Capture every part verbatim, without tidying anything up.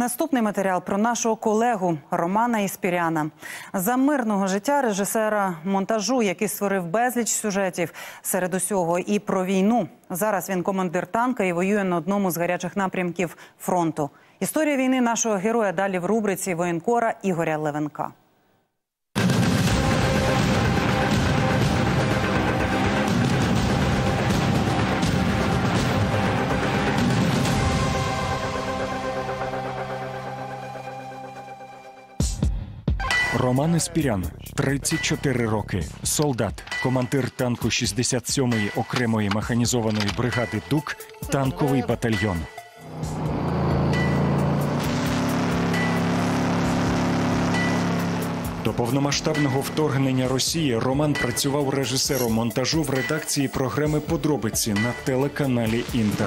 Наступний матеріал про нашого колегу Романа Іспіряна. За мирного життя режисера монтажу, який створив безліч сюжетів, серед усього і про війну. Зараз він командир танка і воює на одному з гарячих напрямків фронту. Історія війни нашого героя далі в рубриці воєнкора Ігоря Левенка. Роман Іспірян, тридцять чотири роки, солдат, командир танку шістдесят сьомої окремої механізованої бригади ДУК, танковий батальйон. До повномасштабного вторгнення Росії Роман працював режисером монтажу в редакції програми «Подробиці» на телеканалі «Інтер».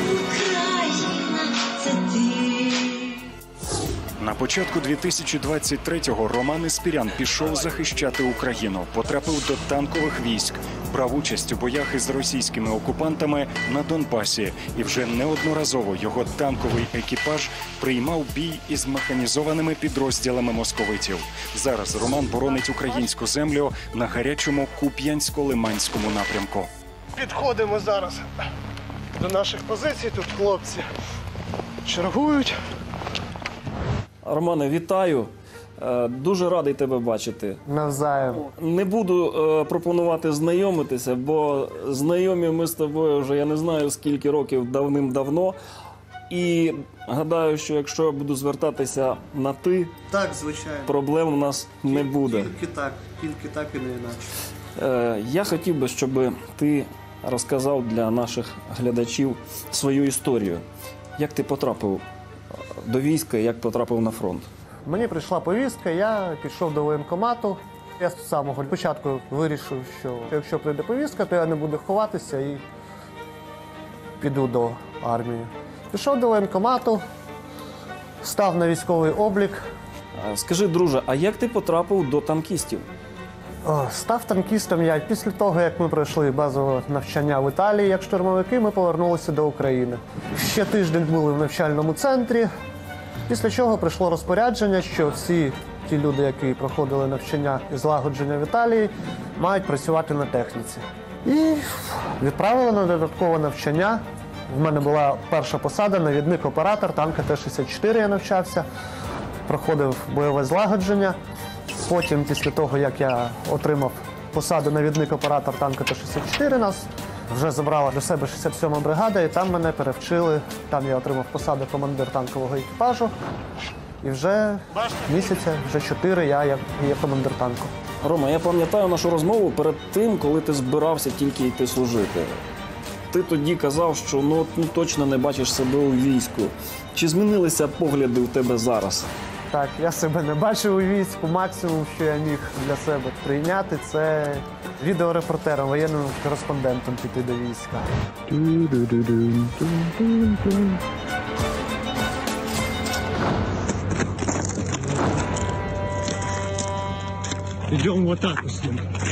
На початку дві тисячі двадцять третього Роман Іспірян пішов захищати Україну, потрапив до танкових військ, брав участь у боях із російськими окупантами на Донбасі. І вже неодноразово його танковий екіпаж приймав бій із механізованими підрозділами московитів. Зараз Роман боронить українську землю на гарячому Куп'янсько-Лиманському напрямку. Підходимо зараз до наших позицій, тут хлопці чергують. Романе, вітаю. Дуже радий тебе бачити. Навзаєм. Не буду е, пропонувати знайомитися, бо знайомі ми з тобою вже, я не знаю, скільки років давним-давно. І гадаю, що якщо я буду звертатися на «ти», Так, звичайно. проблем у нас не буде. Тільки так, тільки так і не інакше. Е, я хотів би, щоб ти розказав для наших глядачів свою історію. Як ти потрапив до війська, як потрапив на фронт? Мені прийшла повістка, я пішов до воєнкомату. Я з самого початку вирішив, що якщо прийде повістка, то я не буду ховатися і піду до армії. Пішов до воєнкомату, став на військовий облік. Скажи, друже, а як ти потрапив до танкістів? О, став танкістом я після того, як ми пройшли базове навчання в Італії як штурмовики, ми повернулися до України. Ще тиждень були в навчальному центрі, після чого прийшло розпорядження, що всі ті люди, які проходили навчання і злагодження в Італії, мають працювати на техніці. І відправили на додаткове навчання. В мене була перша посада, навідник-оператор, танка Т шістдесят чотири я навчався, проходив бойове злагодження. Потім, після того, як я отримав посаду навідник-оператор танка Т шістдесят чотири, нас вже забрала до себе шістдесят сьома бригада, і там мене перевчили. Там я отримав посаду командир танкового екіпажу. І вже місяця, вже чотири я є командир танку. Рома, я пам'ятаю нашу розмову перед тим, коли ти збирався тільки йти служити. Ти тоді казав, що ну, ну, точно не бачиш себе у війську. Чи змінилися погляди у тебе зараз? Так, я себе не бачив у війську. Максимум, що я міг для себе прийняти, це відеорепортером, воєнним кореспондентом піти до війська. Йдемо вот так ось.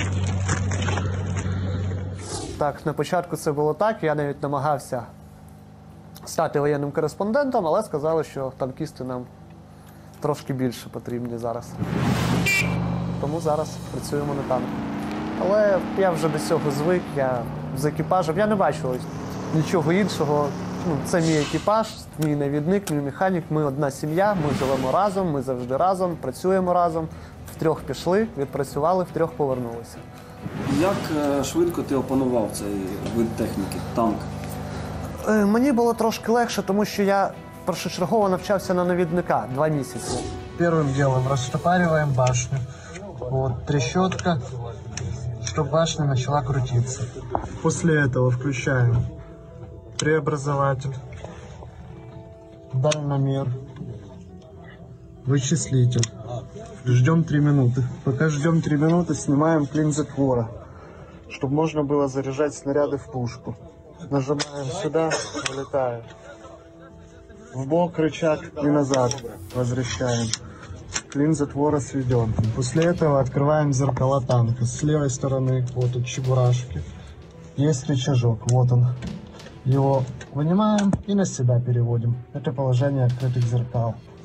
Так, на початку це було так, я навіть намагався стати воєнним кореспондентом, але сказали, що танкісти нам трошки більше потрібні зараз. Тому зараз працюємо на танку. Але я вже до цього звик, я з екіпажем, я не бачу нічого іншого. Ну, це мій екіпаж, мій навідник, мій механік, ми одна сім'я, ми живемо разом, ми завжди разом, працюємо разом. Втрьох пішли, відпрацювали, втрьох повернулися. Як швидко ти опанував цей вид техніки, танк? Е, мені було трошки легше, тому що я першочергово навчався на навідника два місяці. Первым делом растопариваем башню. Вот, трещотка, чтобы башня начала крутиться. После этого включаем преобразователь, дальномер, вычислитель. Ждем три минуты. Пока ждем три минуты, снимаем клин затвора, чтобы можно было заряжать снаряды в пушку. Нажимаем сюда, вылетает. В бок рычаг и назад возвращаем. Клин затвора сведен. После этого открываем зеркала танка. С левой стороны, вот от чебурашки, есть рычажок. Вот он. Его вынимаем и на себя переводим. Это положение открытых зеркал.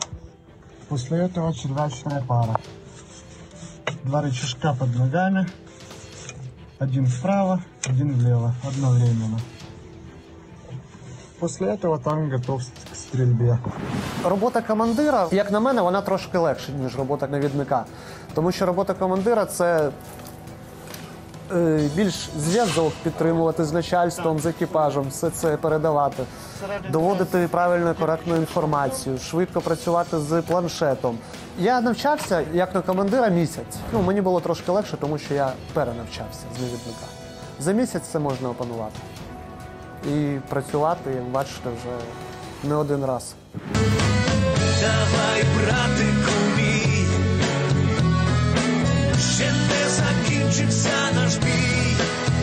После этого червячная пара. Два рычажка под ногами. Один вправо, один влево, одновременно. После этого танк готов к стрільбі. Робота командира, як на мене, вона трошки легша, ніж робота навідника. Тому що робота командира – це е, більш зв'язок підтримувати з начальством, з екіпажем, все це передавати, доводити правильну і коректну інформацію, швидко працювати з планшетом. Я навчався, як на командира, місяць. Ну, мені було трошки легше, тому що я перенавчався з навідника. За місяць це можна опанувати. І працювати, як бачите, вже не один раз. Давай, братику мій, ще не закінчився наш бій,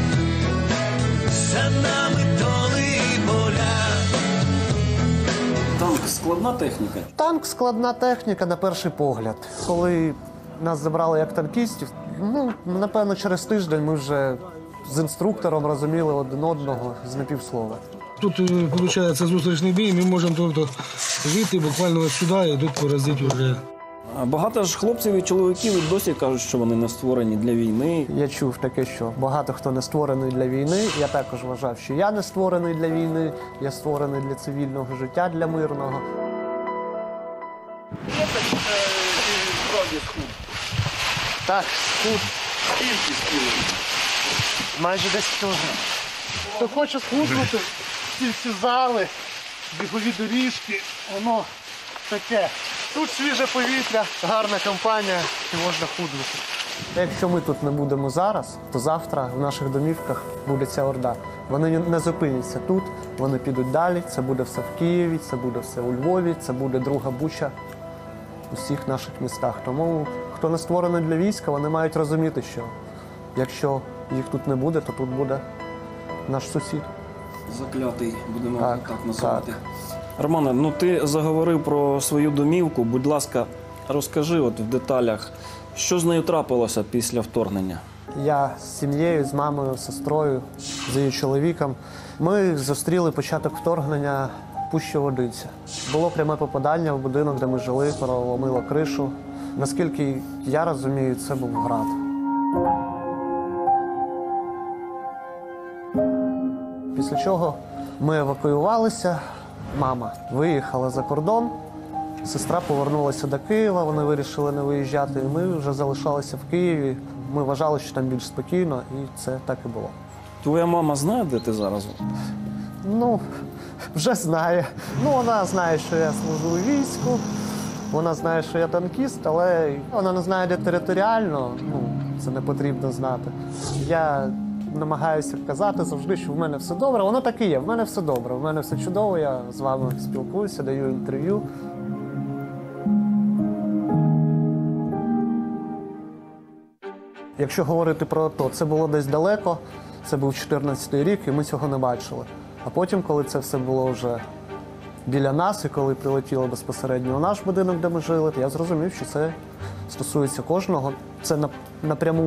за нами доли і поля. Танк складна техніка. Танк – складна техніка на перший погляд. Коли нас забрали як танкістів, ну, напевно, через тиждень ми вже з інструктором розуміли один одного з напівслова. Тут, виходить, зустрічний бій, ми можемо тобто вийти буквально ось сюди і тут поразити вже. А багато ж хлопців і чоловіків і досі кажуть, що вони не створені для війни. Я чув таке, що багато хто не створений для війни. Я також вважав, що я не створений для війни, я створений для цивільного життя, для мирного. Так, схуд. Майже десять кілограмів. Хто хоче схуднути, ці всі зали, бігові доріжки, воно таке. Тут свіже повітря, гарна компанія і можна худнути. Якщо ми тут не будемо зараз, то завтра в наших домівках буде ця орда. Вони не зупиняться тут, вони підуть далі. Це буде все в Києві, це буде все у Львові, це буде друга Буча у всіх наших містах. Тому, хто не створений для війська, вони мають розуміти, що якщо їх тут не буде, то тут буде наш сусід. Заклятий, будемо Так, так, називати. так. Романе, ну ти заговорив про свою домівку. Будь ласка, розкажи от в деталях, що з нею трапилося після вторгнення? Я з сім'єю, з мамою, з сестрою, з її чоловіком. Ми зустріли початок вторгнення в Пущі Водиця. Було пряме попадання в будинок, де ми жили, проломило кришу. Наскільки я розумію, це був град. Після чого ми евакуювалися, мама виїхала за кордон, сестра повернулася до Києва, вони вирішили не виїжджати, і ми вже залишалися в Києві. Ми вважали, що там більш спокійно, і це так і було. Твоя мама знає, де ти зараз? Ну, вже знає. Ну, вона знає, що я служу у війську, вона знає, що я танкіст, але вона не знає, де територіально, ну, це не потрібно знати. Я намагаюся казати завжди, що в мене все добре. Воно так і є, в мене все добре, в мене все чудово, я з вами спілкуюся, даю інтерв'ю. Якщо говорити про АТО, це було десь далеко, це був чотирнадцятий рік, і ми цього не бачили. А потім, коли це все було вже біля нас, і коли прилетіло безпосередньо у наш будинок, де ми жили, я зрозумів, що це стосується кожного. Це напряму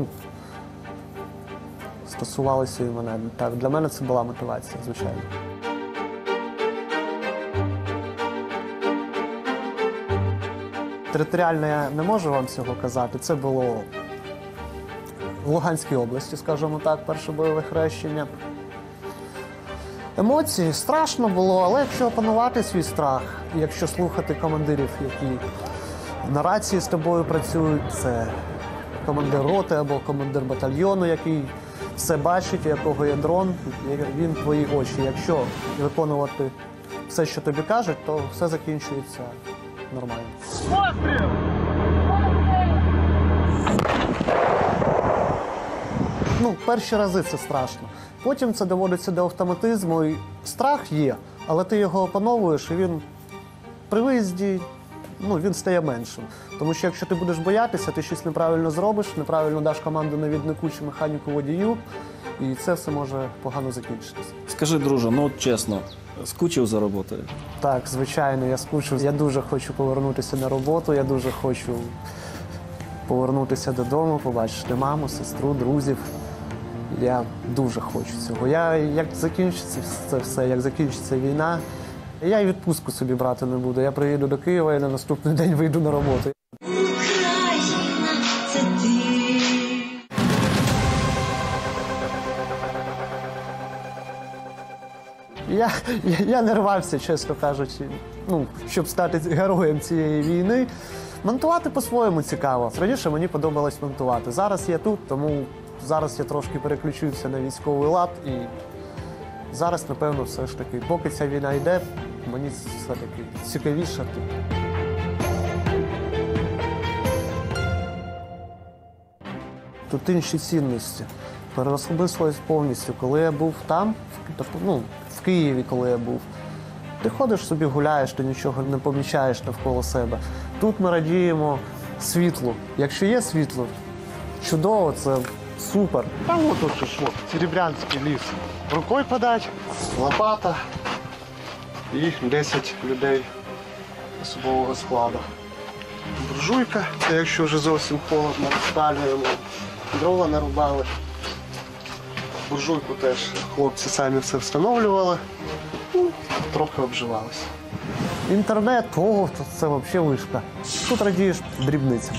стосувалося і мене. Так, для мене це була мотивація, звичайно. Територіально я не можу вам цього казати. Це було в Луганській області, скажімо так, перше бойове хрещення. Емоції страшно було, але якщо опанувати свій страх, якщо слухати командирів, які на рації з тобою працюють, це командир роти або командир батальйону, який все бачить, у якого є дрон, він твої очі. Якщо виконувати все, що тобі кажуть, то все закінчується нормально. Постріл! Ну, перші рази це страшно. Потім це доводиться до автоматизму. І страх є, але ти його опановуєш, і він при виїзді, ну, він стає меншим. Тому що якщо ти будеш боятися, ти щось неправильно зробиш, неправильно даш команду навіднику чи механіку водію, і це все може погано закінчитися. Скажи, друже, ну от чесно, скучив за роботою? Так, звичайно, я скучив. Я дуже хочу повернутися на роботу, я дуже хочу повернутися додому, побачити маму, сестру, друзів. Я дуже хочу цього. Я, як закінчиться це все, як закінчиться війна, Я й відпустку собі брати не буду. Я приїду до Києва і на наступний день вийду на роботу. Україна, це ти. Я, я, я не рвався, чесно кажучи, ну, щоб стати героєм цієї війни. Монтувати по-своєму цікаво. Раніше мені подобалось монтувати. Зараз я тут, тому зараз я трошки переключився на військовий лад. І зараз, напевно, все ж таки, поки ця війна йде, мені все-таки цікавіше тут. Тут інші цінності. Переосмислилось повністю. Коли я був там, в- ну, в Києві, коли я був, ти ходиш собі, гуляєш, ти нічого не помічаєш навколо себе. Тут ми радіємо світлу. Якщо є світло, чудово, це супер. Там отут же ж, от, Серебрянський ліс. Рукою подать, лопата і десять людей особового складу. Буржуйка, це якщо вже зовсім холодно, розпалюємо. Дрова нарубали. Буржуйку теж хлопці самі все встановлювали. Ну, трохи обживалися. Інтернет, о, це взагалі вишка. Тут радієш дрібницям.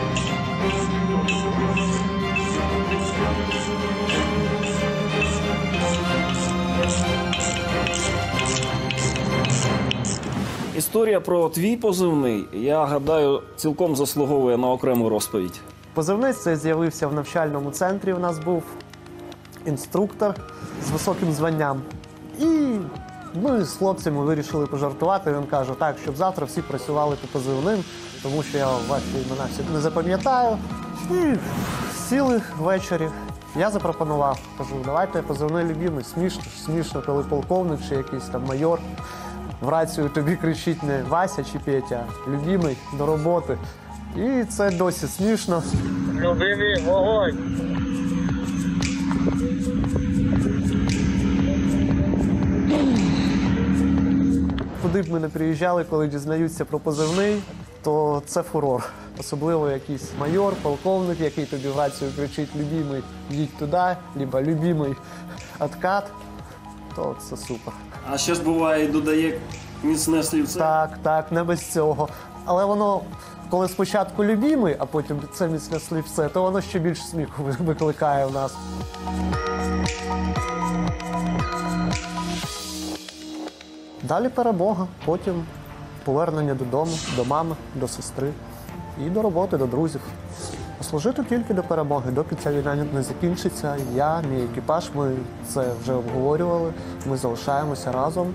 Історія про твій позивний, я гадаю, цілком заслуговує на окрему розповідь. Позивний цей з'явився в навчальному центрі. У нас був інструктор з високим званням. І ми з хлопцями вирішили пожартувати. Він каже, так, щоб завтра всі працювали по позивним, тому що я ваші імена всі не запам'ятаю. І сіли ввечері. Я запропонував, кажу, давайте позивний любимий. Смішно, смішно, коли полковник чи якийсь там майор в рацію тобі кричить не Вася чи Петя, а любимий до роботи. І це досі смішно. Любимий, вогонь! Куди б ми не приїжджали, коли дізнаються про позивний, то це фурор. Особливо якийсь майор, полковник, який тобі в рацію кричить «любимий, їдь туди», либо «любимий, откат», то це супер. А ще ж буває, додає міцне слівце. Так, так, не без цього. Але воно, коли спочатку «любимий», а потім це міцне слівце, то воно ще більш сміху викликає в нас. Далі перемога, потім повернення додому, до мами, до сестри і до роботи, до друзів. Служити тільки до перемоги, доки ця війна не закінчиться. Я, мій екіпаж, ми це вже обговорювали, ми залишаємося разом.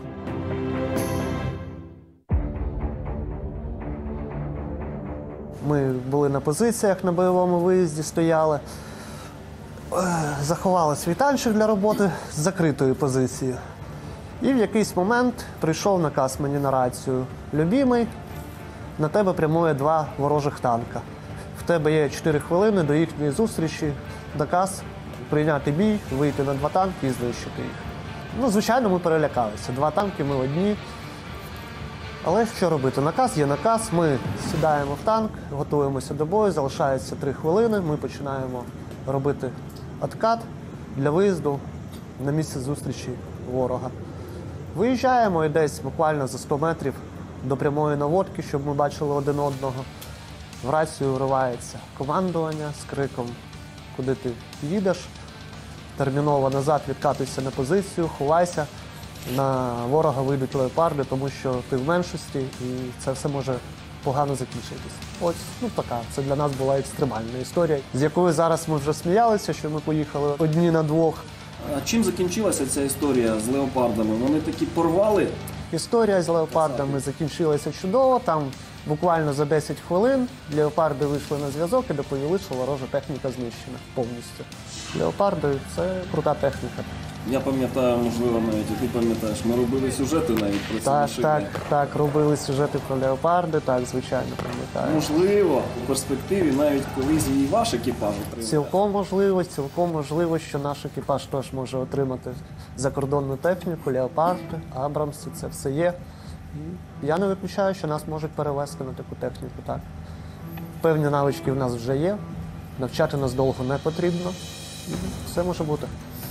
Ми були на позиціях, на бойовому виїзді стояли. Е, Заховали свій танчик для роботи з закритою позицією. І в якийсь момент прийшов наказ мені на рацію. «Любімий, на тебе прямує два ворожих танка. В тебе є чотири хвилини до їхньої зустрічі. Наказ прийняти бій, вийти на два танки і знищити їх». Ну, звичайно, ми перелякалися. Два танки, ми одні. Але що робити? Наказ є наказ. Ми сідаємо в танк, готуємося до бою, залишається три хвилини. Ми починаємо робити откат для виїзду на місце зустрічі ворога. Виїжджаємо і десь буквально за сто метрів до прямої наводки, щоб ми бачили один одного. В рацію вривається командування з криком, куди ти їдеш. Терміново назад відкатуйся на позицію, ховайся. На ворога вийдуть леопарди, тому що ти в меншості і це все може погано закінчитись. Ось, ну така, це для нас була екстремальна історія, з якою зараз ми вже сміялися, що ми поїхали одні на двох. А чим закінчилася ця історія з леопардами? Вони такі порвали? Історія з леопардами закінчилася чудово. Там буквально за десять хвилин леопарди вийшли на зв'язок і доповіли, що ворожа техніка знищена повністю. Леопарди – це крута техніка. Я пам'ятаю, можливо, навіть, і ти пам'ятаєш, ми робили сюжети навіть про ці Так, машини. так, так, робили сюжети про леопарди, так, звичайно, пам'ятаю. Можливо, у перспективі навіть колись і ваш екіпаж отримає. Цілком можливо, цілком можливо, що наш екіпаж теж може отримати закордонну техніку, леопарди, абрамси, це все є. І я не виключаю, що нас можуть перевести на таку техніку, так. Певні навички в нас вже є, навчати нас довго не потрібно, і все може бути.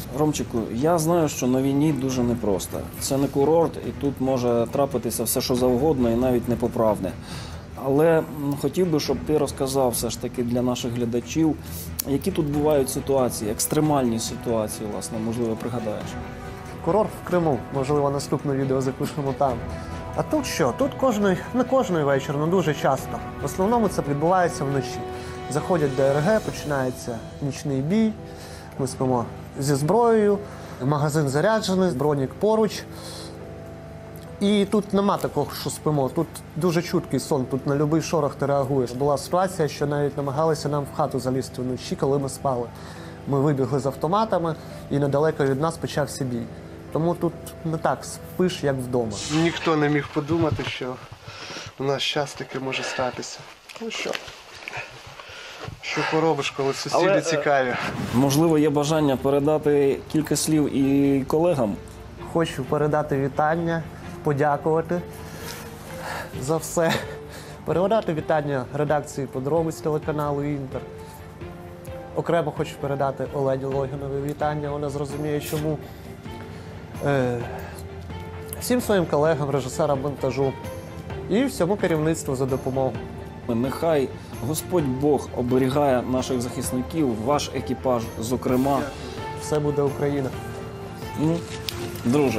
Ромчику, я знаю, що на війні дуже непросто. Це не курорт, і тут може трапитися все, що завгодно, і навіть непоправне. Але м, хотів би, щоб ти розказав все ж таки для наших глядачів, які тут бувають ситуації, екстремальні ситуації, власне, можливо, пригадаєш. Курорт в Криму, можливо, наступне відео запишемо там. А тут що? Тут кожний, не кожний вечір, але дуже часто. В основному це відбувається вночі. Заходять ДРГ, починається нічний бій, ми спимо зі зброєю, магазин заряджений, бронік поруч. І тут нема такого, що спимо. Тут дуже чуткий сон, тут на будь-який шорох ти реагуєш. Була ситуація, що навіть намагалися нам в хату залізти вночі, коли ми спали. Ми вибігли з автоматами, і недалеко від нас почався бій. Тому тут не так спиш, як вдома. Ніхто не міг подумати, що у нас час таке може статися. Ну що? Що поробиш, коли сусіди Але, е, цікаві? Можливо, є бажання передати кілька слів і колегам. Хочу передати вітання, подякувати за все. Передати вітання редакції «Подробиць» телеканалу «Інтер». Окремо хочу передати Олені Логіновій вітання, вона зрозуміє, чому. Е, всім своїм колегам, режисерам монтажу і всьому керівництву за допомогу. Нехай Господь Бог оберігає наших захисників, ваш екіпаж, зокрема. Все буде Україна. Ну, друже.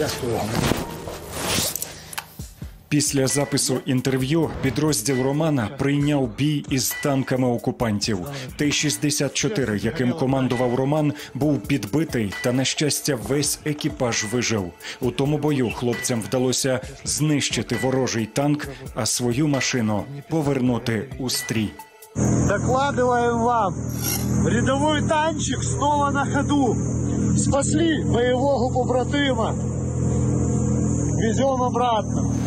Після запису інтерв'ю підрозділ Романа прийняв бій із танками окупантів. Т шістдесят чотири, яким командував Роман, був підбитий, та, на щастя, весь екіпаж вижив. У тому бою хлопцям вдалося знищити ворожий танк, а свою машину повернути у стрій. Докладываем вам. Рядовой танчик снова на ходу. Спасли боевого побратима. Везем обратно.